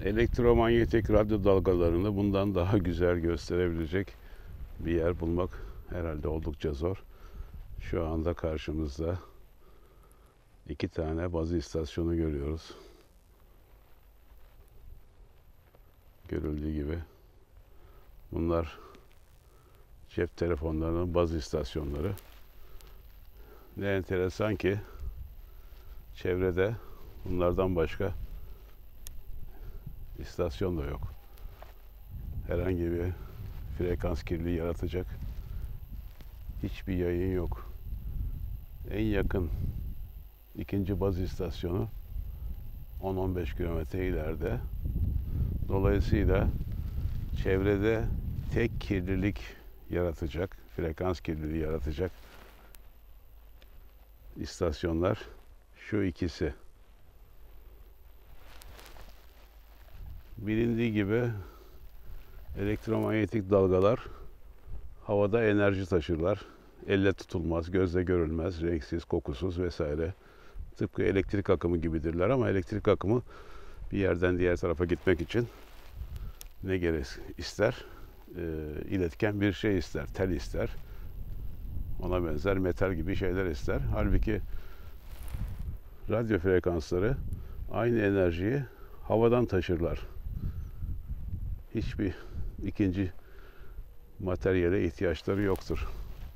Elektromanyetik radyo dalgalarını bundan daha güzel gösterebilecek bir yer bulmak herhalde oldukça zor. Şu anda karşımızda iki tane baz istasyonu görüyoruz. Görüldüğü gibi bunlar cep telefonlarının baz istasyonları. Ne enteresan ki çevrede bunlardan başka istasyon da yok. Herhangi bir frekans kirliliği yaratacak hiçbir yayın yok. En yakın ikinci baz istasyonu 10-15 kilometre ileride. Dolayısıyla çevrede tek kirlilik yaratacak, frekans kirliliği yaratacak istasyonlar şu ikisi. Bilindiği gibi elektromanyetik dalgalar havada enerji taşırlar. Elle tutulmaz, gözle görülmez, renksiz, kokusuz vesaire. Tıpkı elektrik akımı gibidirler ama elektrik akımı bir yerden diğer tarafa gitmek için ne gerek ister? İletken bir şey ister, tel ister. Ona benzer metal gibi şeyler ister. Halbuki radyo frekansları aynı enerjiyi havadan taşırlar. Hiçbir ikinci materyale ihtiyaçları yoktur.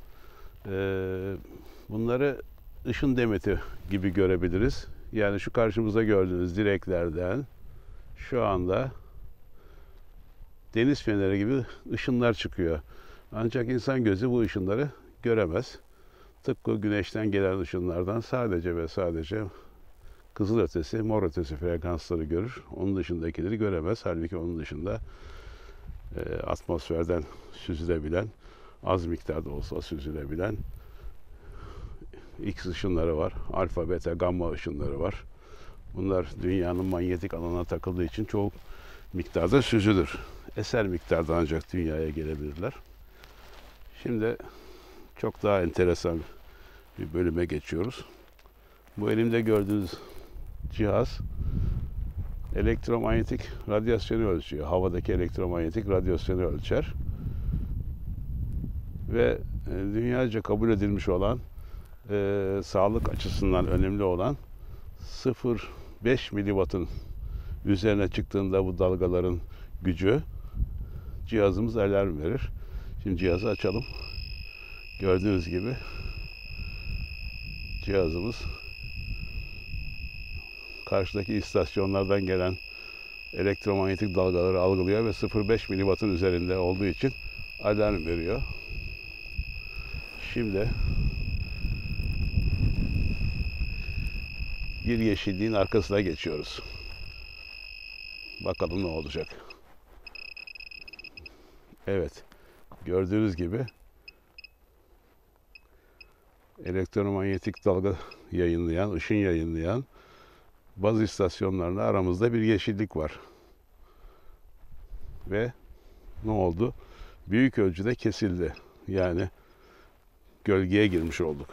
Bunları ışın demeti gibi görebiliriz. Yani şu karşımızda gördüğünüz direklerden şu anda deniz feneri gibi ışınlar çıkıyor. Ancak insan gözü bu ışınları göremez. Tıpkı güneşten gelen ışınlardan sadece ve sadece kızılötesi, morötesi frekansları görür. Onun dışındakileri göremez. Halbuki onun dışında atmosferden süzülebilen, az miktarda olsa süzülebilen X ışınları var. Alfa, beta, gamma ışınları var. Bunlar dünyanın manyetik alanına takıldığı için çok miktarda süzülür. Eser miktarda ancak dünyaya gelebilirler. Şimdi çok daha enteresan bir bölüme geçiyoruz. Bu elimde gördüğünüz cihaz elektromanyetik radyasyonu ölçüyor. Havadaki elektromanyetik radyasyonu ölçer. Ve dünyaca kabul edilmiş olan sağlık açısından önemli olan 0,5 miliwattın üzerine çıktığında bu dalgaların gücü cihazımız alarm verir. Şimdi cihazı açalım. Gördüğünüz gibi cihazımız karşıdaki istasyonlardan gelen elektromanyetik dalgaları algılıyor ve 0,5 miliwattın üzerinde olduğu için alarm veriyor. Şimdi bir yeşilliğin arkasına geçiyoruz. Bakalım ne olacak. Evet, gördüğünüz gibi elektromanyetik dalga yayınlayan, ışın yayınlayan baz istasyonlarında aramızda bir yeşillik var. Ve ne oldu? Büyük ölçüde kesildi. Yani gölgeye girmiş olduk.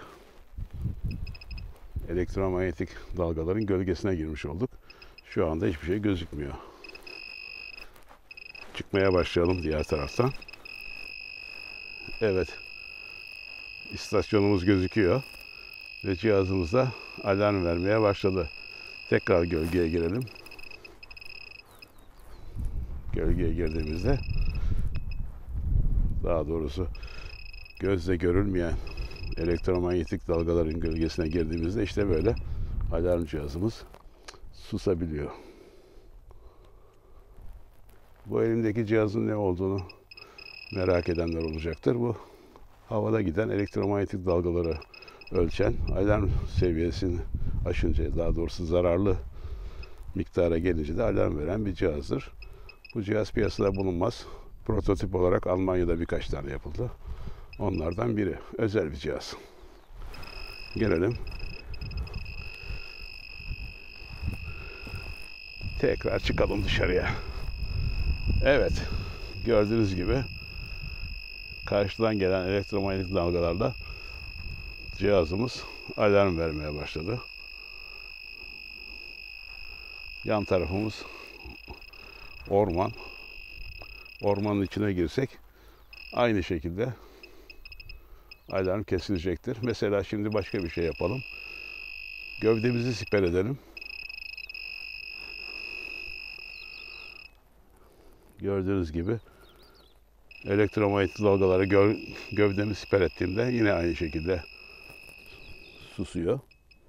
Elektromanyetik dalgaların gölgesine girmiş olduk. Şu anda hiçbir şey gözükmüyor. Çıkmaya başlayalım diğer taraftan. Evet. İstasyonumuz gözüküyor. Ve cihazımız da alarm vermeye başladı. Tekrar gölgeye girelim. Gölgeye girdiğimizde, daha doğrusu gözle görülmeyen elektromanyetik dalgaların gölgesine girdiğimizde işte böyle alarm cihazımız susabiliyor. Bu elimdeki cihazın ne olduğunu merak edenler olacaktır. Bu havada giden elektromanyetik dalgaları ölçen, alarm seviyesini aşınca, daha doğrusu zararlı miktara gelince de alarm veren bir cihazdır. Bu cihaz piyasada bulunmaz. Prototip olarak Almanya'da birkaç tane yapıldı. Onlardan biri. Özel bir cihaz. Gelelim. Tekrar çıkalım dışarıya. Evet. Gördüğünüz gibi karşıdan gelen elektromanyetik dalgalarla cihazımız alarm vermeye başladı. Yan tarafımız orman. Ormanın içine girsek aynı şekilde alarm kesilecektir. Mesela şimdi başka bir şey yapalım. Gövdemizi siper edelim. Gördüğünüz gibi elektromanyetik dalgaları gövdemi siper ettiğimde yine aynı şekilde susuyor.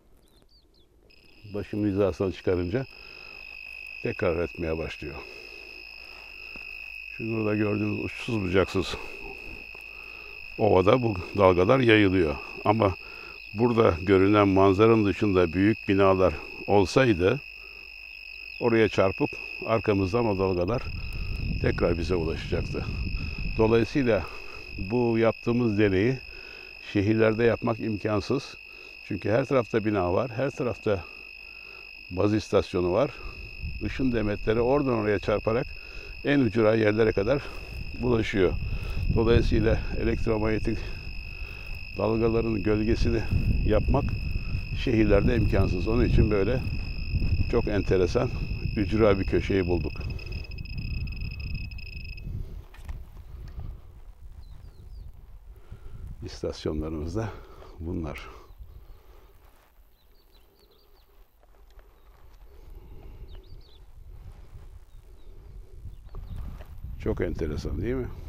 Başımı hizasına çıkarınca tekrar etmeye başlıyor. Şimdi burada gördüğünüz uçsuz bucaksız ovada bu dalgalar yayılıyor. Ama burada görünen manzaranın dışında büyük binalar olsaydı oraya çarpıp arkamızdan o dalgalar tekrar bize ulaşacaktı. Dolayısıyla bu yaptığımız deneyi şehirlerde yapmak imkansız. Çünkü her tarafta bina var, her tarafta baz istasyonu var. Işın demetleri oradan oraya çarparak en ücra yerlere kadar bulaşıyor. Dolayısıyla elektromanyetik dalgaların gölgesini yapmak şehirlerde imkansız. Onun için böyle çok enteresan, ücra bir köşeyi bulduk. İstasyonlarımızda bunlar. Çok enteresan değil mi?